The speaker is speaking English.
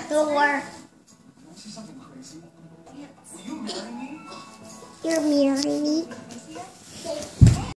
door. Can I say something crazy? Will you marry me? You're marrying me?